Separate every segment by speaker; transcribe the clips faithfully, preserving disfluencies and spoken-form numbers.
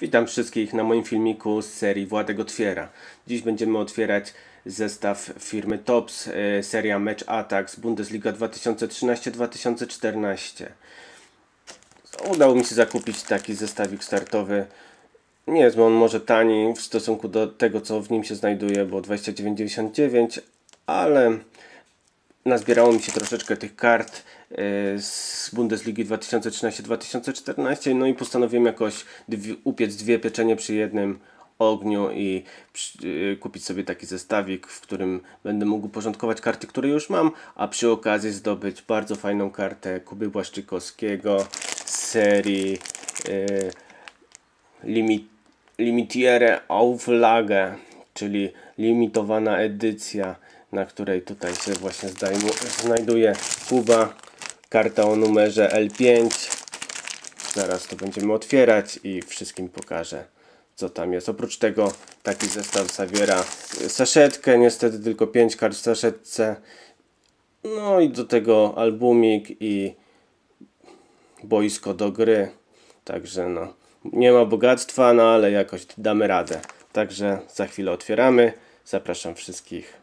Speaker 1: Witam wszystkich na moim filmiku z serii Władek Otwiera. Dziś będziemy otwierać zestaw firmy Tops, e, seria Match Attax Bundesliga dwa tysiące trzynaście dwa tysiące czternaście. Udało mi się zakupić taki zestawik startowy. Nie jest on może tani w stosunku do tego, co w nim się znajduje, bo dwadzieścia dziewięć dziewięćdziesiąt dziewięć, ale nazbierało mi się troszeczkę tych kart z Bundesligi dwa tysiące trzynaście dwa tysiące czternaście, no i postanowiłem jakoś dwie, upiec dwie pieczenie przy jednym ogniu i przy, yy, kupić sobie taki zestawik, w którym będę mógł porządkować karty, które już mam, a przy okazji zdobyć bardzo fajną kartę Kuby Błaszczykowskiego z serii yy, limit, Limitiere Auflage, czyli limitowana edycja, na której tutaj się właśnie znajduje Kuba. Karta o numerze L pięć. Zaraz to będziemy otwierać i wszystkim pokażę, co tam jest. Oprócz tego taki zestaw zawiera saszetkę, niestety tylko pięć kart w saszetce. No i do tego albumik i boisko do gry. Także no, nie ma bogactwa, no ale jakoś damy radę. Także za chwilę otwieramy. Zapraszam wszystkich.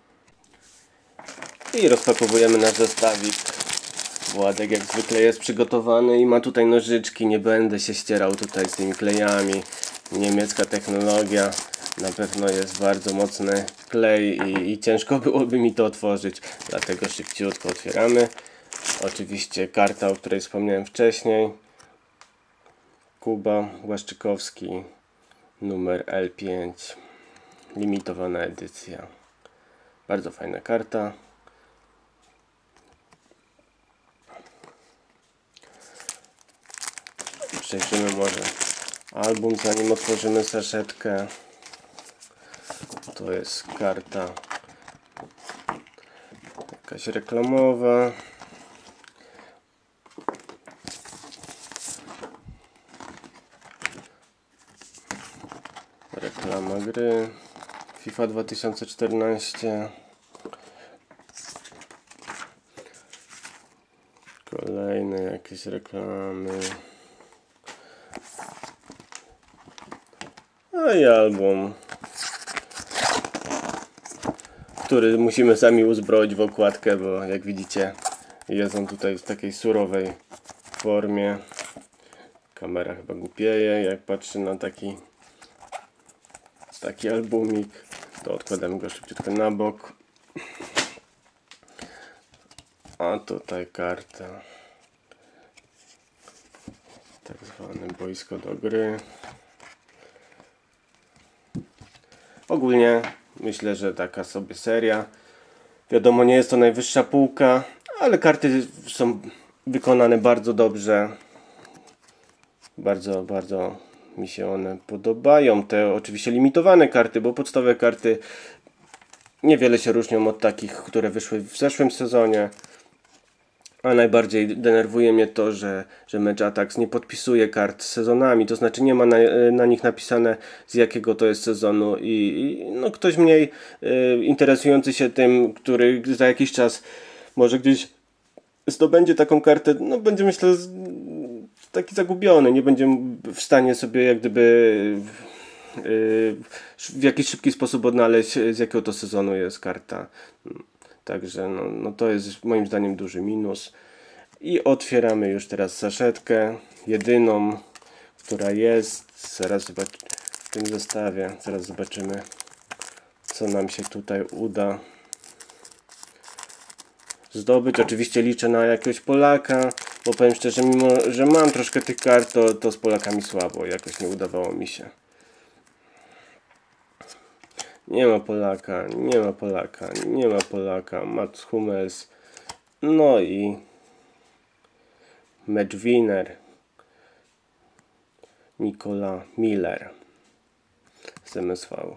Speaker 1: I rozpakowujemy nasz zestawik. Władek jak zwykle jest przygotowany i ma tutaj nożyczki. Nie będę się ścierał tutaj z tymi klejami. Niemiecka technologia. Na pewno jest bardzo mocny klej i, i ciężko byłoby mi to otworzyć. Dlatego szybciutko otwieramy. Oczywiście karta, o której wspomniałem wcześniej. Kuba Błaszczykowski. Numer L pięć. Limitowana edycja. Bardzo fajna karta. Przejrzymy może album, zanim otworzymy saszetkę. To jest karta jakaś reklamowa. Reklama gry FIFA dwa tysiące czternaście. Kolejne jakieś reklamy. No i album, który musimy sami uzbroić w okładkę, bo jak widzicie jest on tutaj w takiej surowej formie. Kamera chyba głupieje, jak patrzy na taki taki albumik. To odkładamy go szybciutko na bok. A tutaj karta. Tak zwane boisko do gry. Ogólnie myślę, że taka sobie seria. Wiadomo, nie jest to najwyższa półka, ale karty są wykonane bardzo dobrze. Bardzo, bardzo mi się one podobają. Te oczywiście limitowane karty, bo podstawowe karty niewiele się różnią od takich, które wyszły w zeszłym sezonie. A najbardziej denerwuje mnie to, że, że Match Attax nie podpisuje kart z sezonami, to znaczy nie ma na, na nich napisane, z jakiego to jest sezonu i, i no ktoś mniej y, interesujący się tym, który za jakiś czas może gdzieś zdobędzie taką kartę, no będzie, myślę, z, taki zagubiony, nie będzie w stanie sobie jak gdyby y, w jakiś szybki sposób odnaleźć, z jakiego to sezonu jest karta. Także no, no to jest moim zdaniem duży minus. I otwieramy już teraz saszetkę. Jedyną, która jest. Zaraz zobacz, w tym zestawie. Zaraz zobaczymy, co nam się tutaj uda zdobyć. Oczywiście liczę na jakiegoś Polaka, bo powiem szczerze, mimo że mam troszkę tych kart, to, to z Polakami słabo. Jakoś nie udawało mi się. Nie ma Polaka, nie ma Polaka, nie ma Polaka. Mats Hummels. No i Matchwinner. Nikola Miller z M S V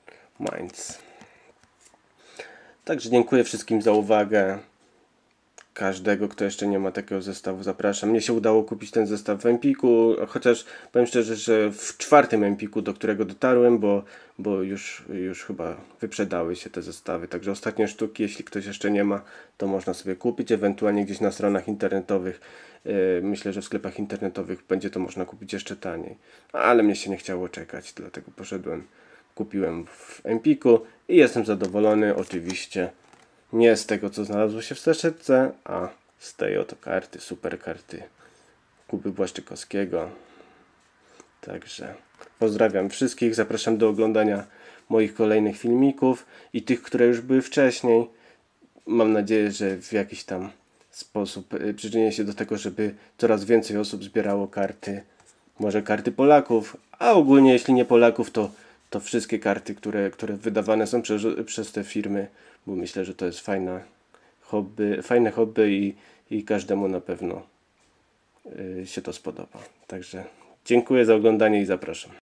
Speaker 1: Mainz. Także dziękuję wszystkim za uwagę. każdego, kto jeszcze nie ma takiego zestawu, zapraszam. Mnie się udało kupić ten zestaw w Empiku, chociaż powiem szczerze, że w czwartym Empiku, do którego dotarłem, bo, bo już, już chyba wyprzedały się te zestawy. Także ostatnie sztuki, jeśli ktoś jeszcze nie ma, to można sobie kupić, ewentualnie gdzieś na stronach internetowych. Yy, myślę, że w sklepach internetowych będzie to można kupić jeszcze taniej. Ale mnie się nie chciało czekać, dlatego poszedłem, kupiłem w Empiku i jestem zadowolony oczywiście. Nie z tego, co znalazło się w saszetce, a z tej oto karty, super karty Kuby Błaszczykowskiego. Także pozdrawiam wszystkich, zapraszam do oglądania moich kolejnych filmików i tych, które już były wcześniej. Mam nadzieję, że w jakiś tam sposób przyczynię się do tego, żeby coraz więcej osób zbierało karty, może karty Polaków, a ogólnie jeśli nie Polaków, to, to wszystkie karty, które, które wydawane są przez, przez te firmy, bo myślę, że to jest fajna hobby, fajne hobby i, i każdemu na pewno y, się to spodoba. Także dziękuję za oglądanie i zapraszam.